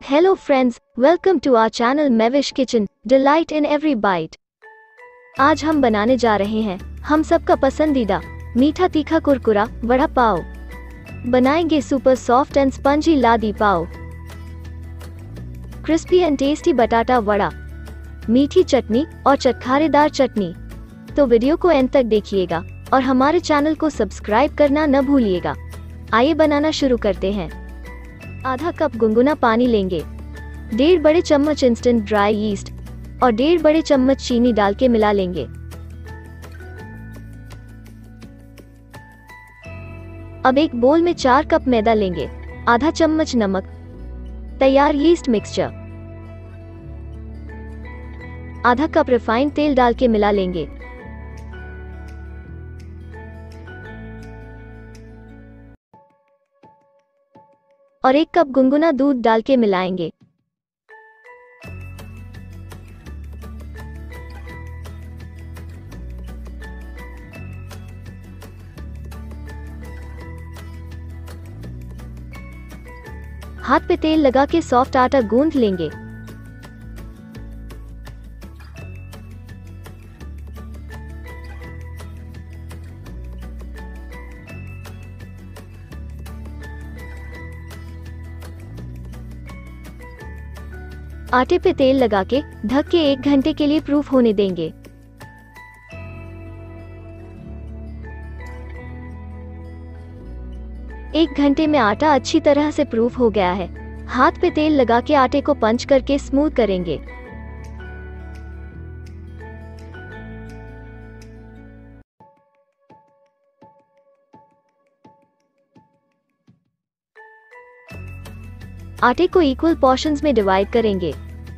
Hello friends, welcome to our channel Mevish Kitchen, delight in every bite। आज हम बनाने जा रहे हैं हम सबका पसंदीदा मीठा तीखा कुरकुरा वड़ा पाव। बनाएंगे सुपर सॉफ्ट एंड स्पंजी लादी पाव, क्रिस्पी एंड टेस्टी बटाटा वड़ा, मीठी चटनी और चटखारेदार चटनी। तो वीडियो को एंड तक देखिएगा और हमारे चैनल को सब्सक्राइब करना न भूलिएगा। आइए बनाना शुरू करते हैं। आधा कप गुनगुना पानी लेंगे, 1.5 बड़े चम्मच इंस्टेंट ड्राई यीस्ट और 1.5 बड़े चम्मच चीनी डाल के मिला लेंगे। अब एक बोल में 4 कप मैदा लेंगे, आधा चम्मच नमक, तैयार यीस्ट मिक्सचर, आधा कप रिफाइंड तेल डाल के मिला लेंगे। और 1 कप गुनगुना दूध डाल के मिलाएंगे। हाथ पे तेल लगा के सॉफ्ट आटा गूंथ लेंगे। आटे पे तेल लगा के ढक के 1 घंटे के लिए प्रूफ होने देंगे। एक घंटे में आटा अच्छी तरह से प्रूफ हो गया है। हाथ पे तेल लगा के आटे को पंच करके स्मूथ करेंगे। आटे को इक्वल पोर्शंस में डिवाइड करेंगे।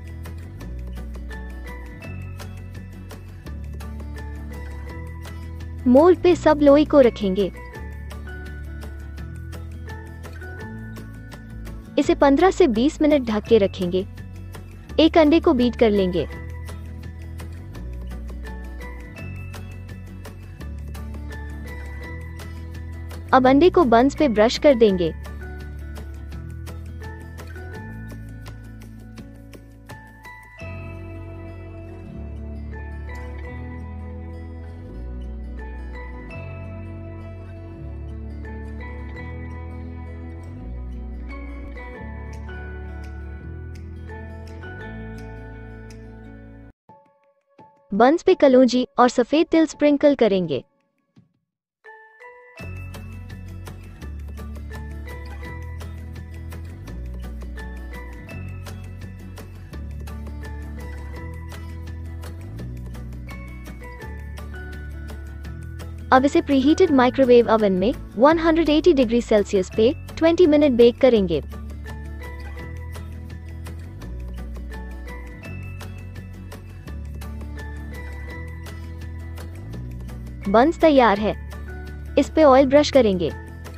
मोल्ड पे सब लोई को रखेंगे। इसे 15 से 20 मिनट ढक के रखेंगे। एक अंडे को बीट कर लेंगे। अब अंडे को बंस पे ब्रश कर देंगे। बंस पे कलौंजी और सफेद तिल स्प्रिंकल करेंगे। अब इसे प्रीहीटेड माइक्रोवेव ओवन में 180 डिग्री सेल्सियस पे 20 मिनट बेक करेंगे। बंस तैयार है। इस पे ऑयल ब्रश करेंगे।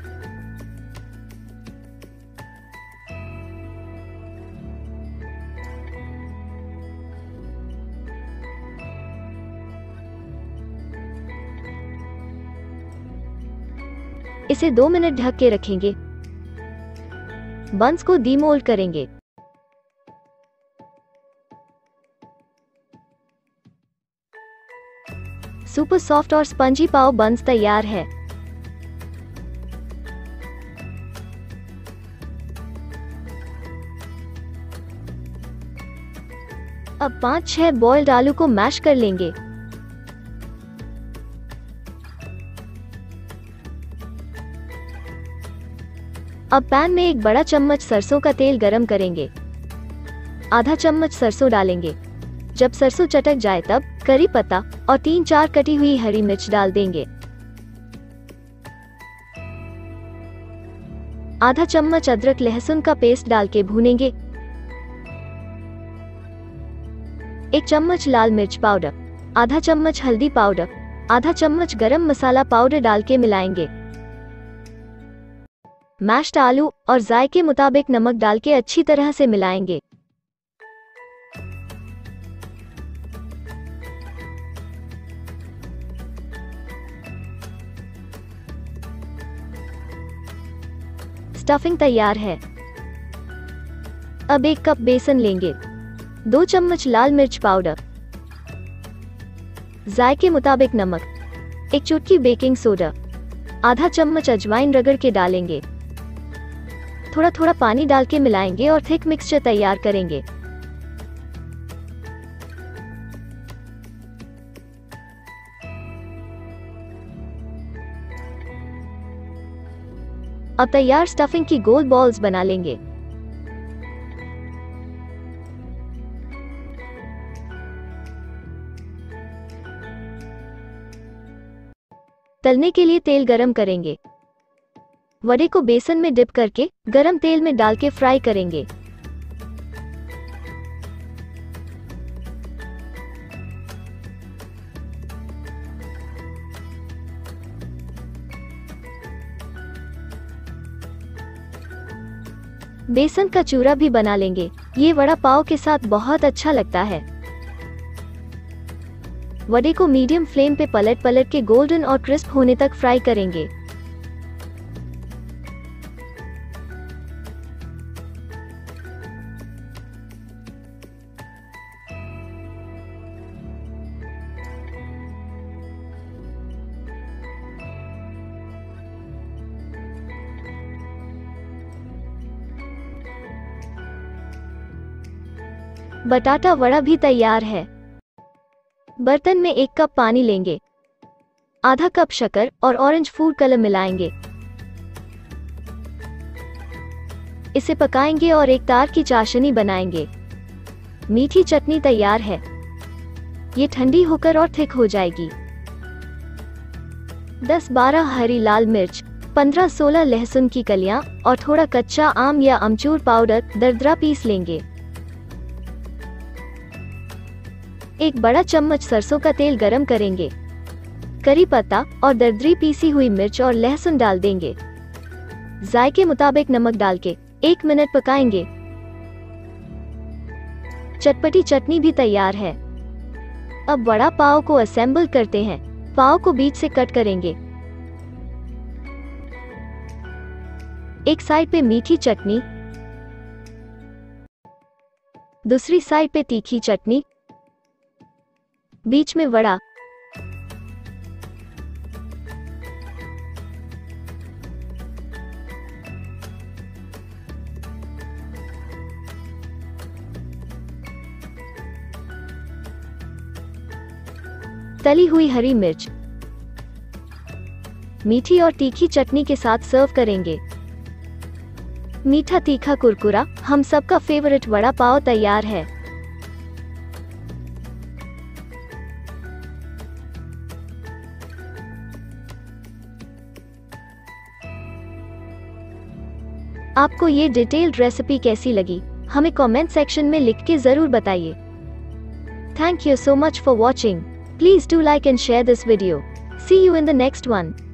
इसे 2 मिनट ढक के रखेंगे। बंस को डीमोल्ड करेंगे। सुपर सॉफ्ट और स्पंजी पाव बंस तैयार है। अब 5-6 बॉइल्ड आलू को मैश कर लेंगे। अब पैन में 1 बड़ा चम्मच सरसों का तेल गरम करेंगे। आधा चम्मच सरसों डालेंगे। जब सरसों चटक जाए तब करी पत्ता और 3-4 कटी हुई हरी मिर्च डाल देंगे। आधा चम्मच अदरक लहसुन का पेस्ट डाल के भूनेंगे। 1 चम्मच लाल मिर्च पाउडर, आधा चम्मच हल्दी पाउडर, आधा चम्मच गरम मसाला पाउडर डाल के मिलाएंगे। मैश्ड आलू और जायके मुताबिक नमक डाल के अच्छी तरह से मिलाएंगे। स्टफिंग तैयार है। अब 1 कप बेसन लेंगे, 2 चम्मच लाल मिर्च पाउडर, जायके मुताबिक नमक, 1 चुटकी बेकिंग सोडा, आधा चम्मच अजवाइन रगड़ के डालेंगे। थोड़ा थोड़ा पानी डाल के मिलाएंगे और थिक मिक्सचर तैयार करेंगे। अब तैयार स्टफिंग की गोल बॉल्स बना लेंगे। तलने के लिए तेल गरम करेंगे। वड़े को बेसन में डिप करके गरम तेल में डाल के फ्राई करेंगे। बेसन का चूरा भी बना लेंगे, ये वड़ा पाव के साथ बहुत अच्छा लगता है। वड़े को मीडियम फ्लेम पे पलट पलट के गोल्डन और क्रिस्प होने तक फ्राई करेंगे। बटाटा वड़ा भी तैयार है। बर्तन में 1 कप पानी लेंगे, आधा कप शक्कर और ऑरेंज फूड कलर मिलाएंगे। इसे पकाएंगे और एक तार की चाशनी बनाएंगे। मीठी चटनी तैयार है। ये ठंडी होकर और थिक हो जाएगी। 10-12 हरी लाल मिर्च, 15-16 लहसुन की कलियां और थोड़ा कच्चा आम या अमचूर पाउडर दरदरा पीस लेंगे। 1 बड़ा चम्मच सरसों का तेल गरम करेंगे। करी पत्ता और दरदरी पीसी हुई मिर्च और लहसुन डाल देंगे। जायके मुताबिक नमक डाल के 1 मिनट पकाएंगे। चटपटी चटनी भी तैयार है। अब वड़ा पाव को असेंबल करते हैं। पाव को बीच से कट करेंगे। एक साइड पे मीठी चटनी, दूसरी साइड पे तीखी चटनी, बीच में वड़ा। तली हुई हरी मिर्च मीठी और तीखी चटनी के साथ सर्व करेंगे। मीठा तीखा कुरकुरा हम सबका फेवरेट वड़ा पाव तैयार है। आपको ये डिटेल्ड रेसिपी कैसी लगी, हमें कमेंट सेक्शन में लिख के जरूर बताइए। Thank you so much for watching. Please do like and share this video. See you in the next one.